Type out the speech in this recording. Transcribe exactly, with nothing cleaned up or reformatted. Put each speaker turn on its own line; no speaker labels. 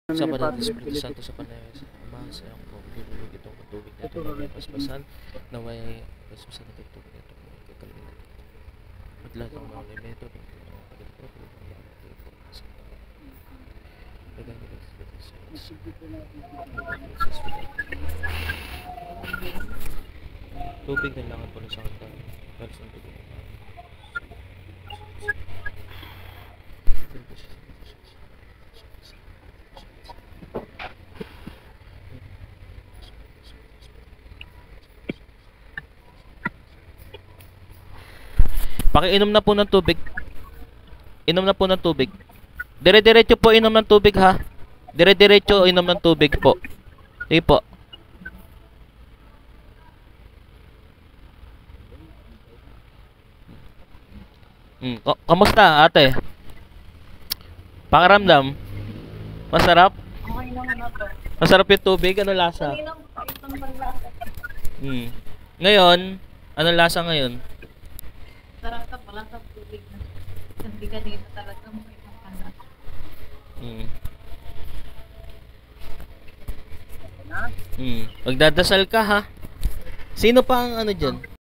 Sa Padre Espiritu Santo sa panayos sa Ama, sa iyong po, pinulog itong tubig na ito na may paspasan, na may paspasan na itong tubig na ito na kakalinat. At lahat ng mga elemento ng itong pagkakot, ng mga ito sa pagkakot tubig na langan po ng sa kanta, para sa tubig. Pakiinom na po ng tubig. Inom na po ng tubig. Dire-diretso po inom ng tubig ha. Dire-diretso inom ng tubig po. Sige po. Hmm. Kamusta ate? Pakiramdam? Masarap?
Okay naman ako.
Masarap yung tubig? Ano lasa? Hmm. Ngayon, ano lasa ngayon?
Sarap ka pala sa tubig na. Hindi ka dito talaga mo ipapala.
Hmm. Hmm. Magdadasal ka ha. Sino pa ang ano dyan?